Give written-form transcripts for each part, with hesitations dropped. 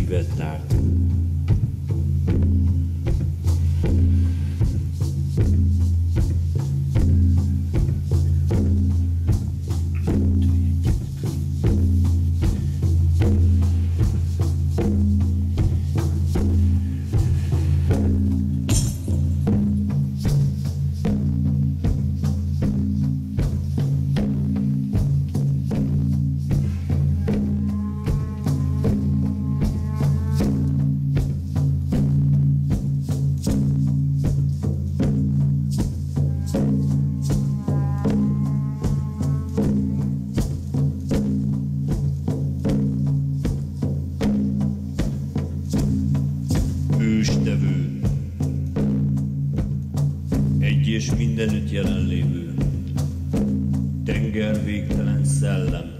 vett át. Őstevő, egy és mindenütt jelenlévő, tenger végtelen szellem,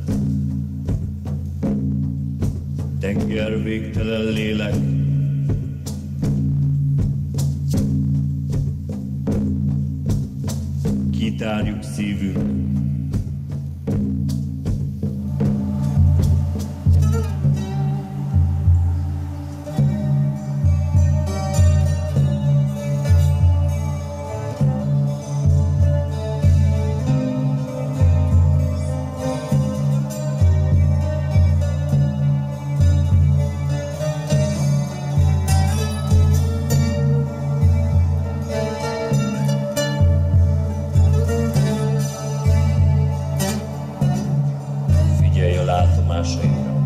tenger végtelen lélek, kitárjuk szívünk. Látomásaira.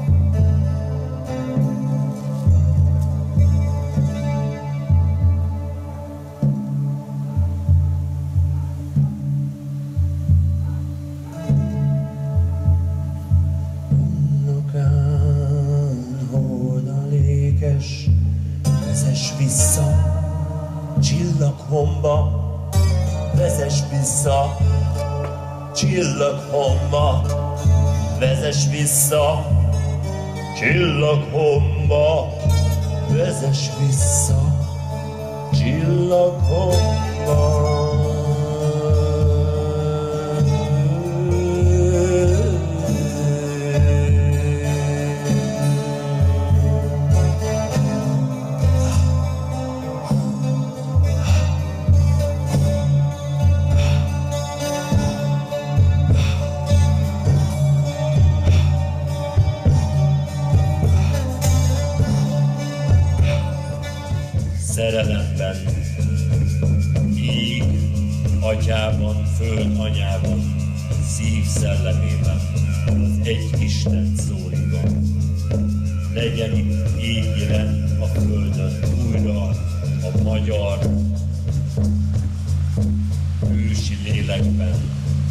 Homlokán hordalékes, vezess vissza, csillaghomba, vezess vissza, csillaghomba. Vezess vissza, csillaghomba, vezess vissza, csillaghomba. Szerelemben, ég atyában, föld anyában, szív szellemében, az egy Isten szólítom. Legyen itt égi rend a földön újra a magyar ősi lélekben.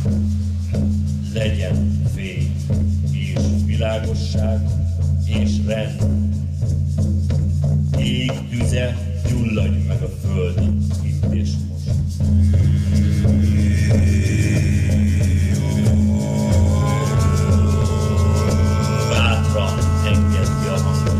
Legyen fény és világosság és rend. Ég tüze, gyulladj meg a földön, itt és most. Bátran engedd ki a hangot.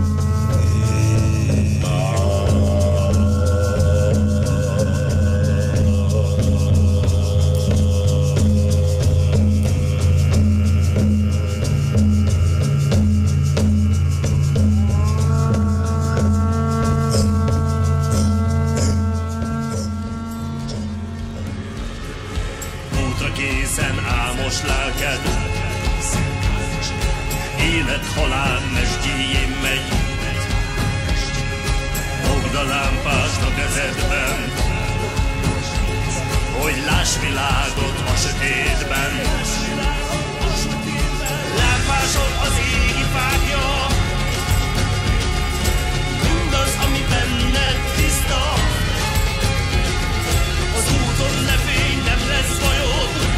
Készen álmos lelked, élet-halál mesdjéjén megy. Fogd a lámpást a kezedben, hogy láss világot a sötétben. Lámpásod az égi fákja, mindaz, ami benned tiszta. Az úton ne félj, nem lesz bajod.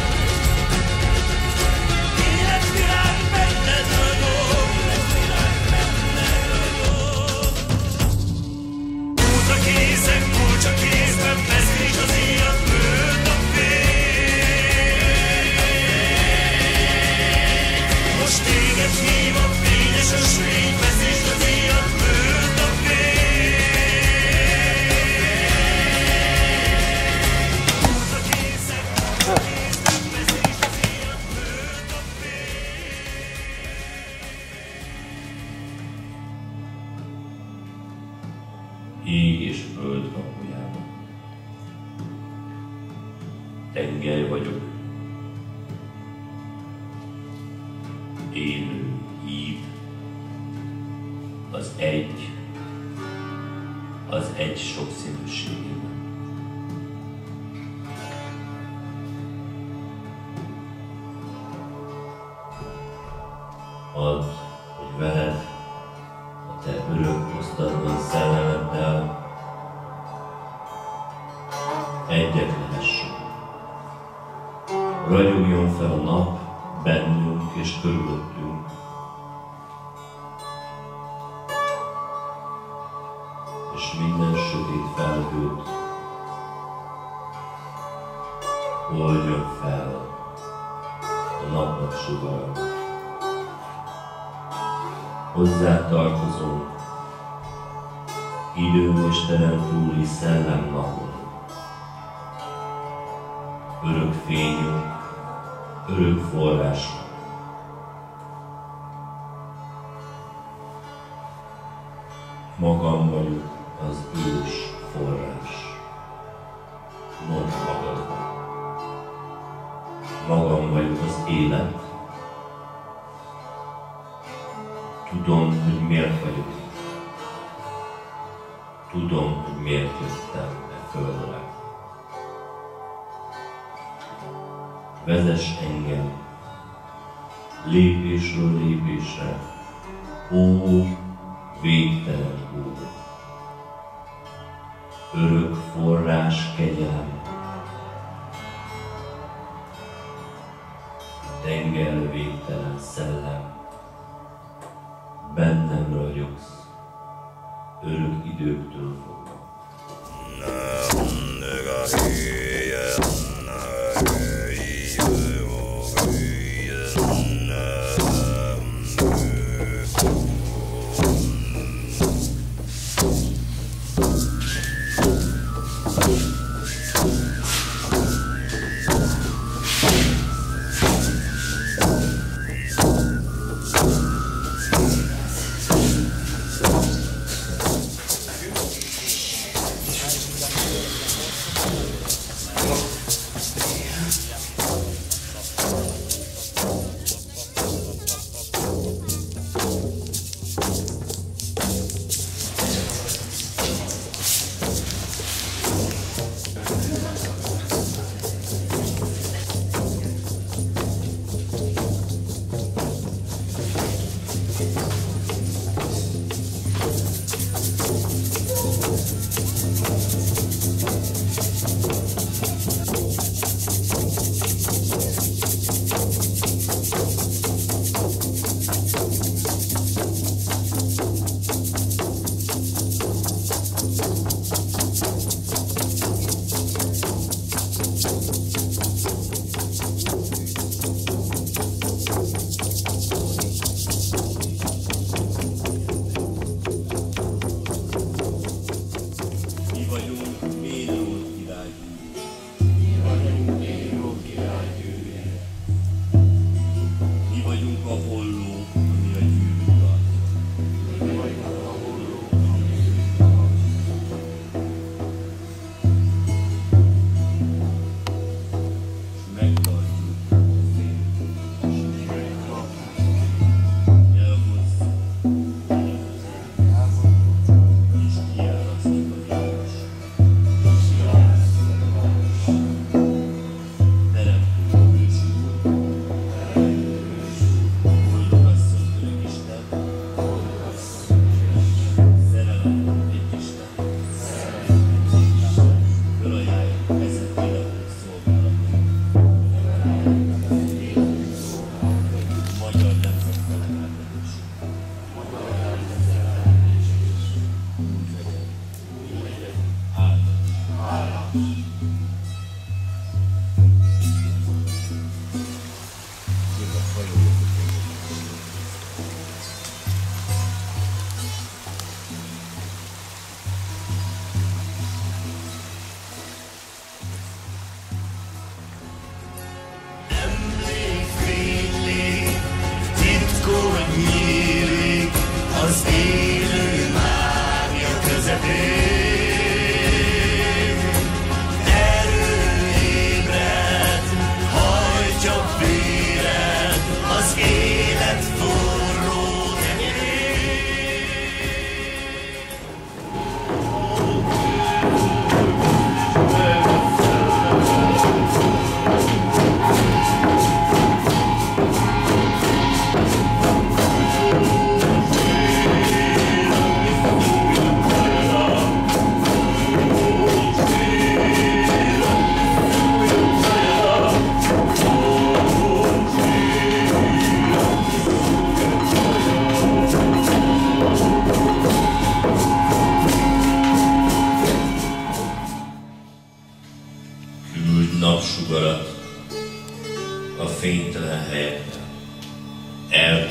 Életvilág benned ragyog. Út a készen, kulcs a kézben, feszíts az éjat, föld a fény. ég és föld kapujában. Tengely vagyok, élő hív, az egy sokszínűségében. Add, hogy veled, a te örök osztatlan szellemeddel egyek lehessünk. Ragyogjon fel a nap bennünk és körülöttünk. És minden sötét felhőt oldjon fel a napnak sugara. Hozzá tartozunk időn és teren túli szellemnapon. Örök fényünk, örök forrásunk. Magam vagyok az ős forrás. Mondd magadnak. Magam vagyok az élet. Tudom, hogy miért vagyok itt. Tudom, hogy miért jöttem e földre. Vezess engem lépésről lépésre, ó, végtelen Úr. Örök forrás kegyelem, tenger végtelen szellem, bennem ragyogsz, örök időktől fogva.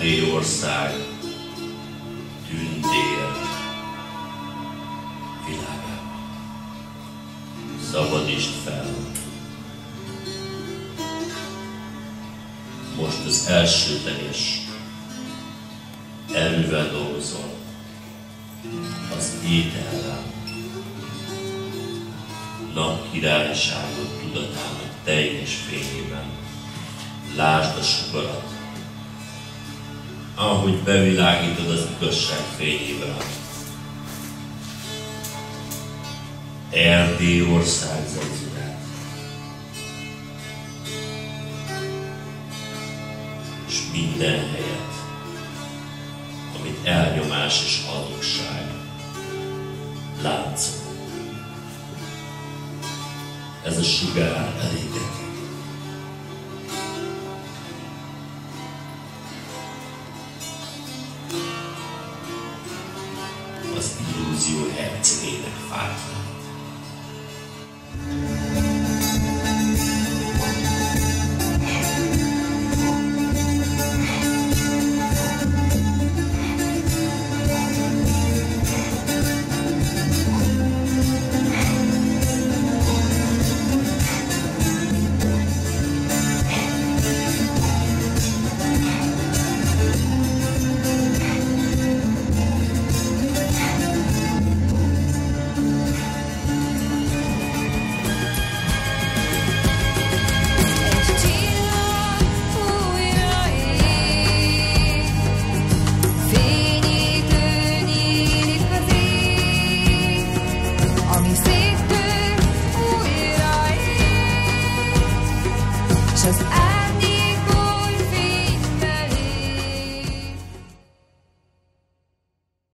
Erdélyország tündér világában. Szabadítsd fel! Most az elsődleges erővel dolgozol az ételrel, napkirályságot tudatának teljes fényében. Lásd a sugarat, ahogy bevilágítod az igazság fényével. Erdélyország zenzurát, és minden helyet, amit elnyomás és hazugság látszott. Ez a sugár elégeti. Az illúzió hercegének fájtlan.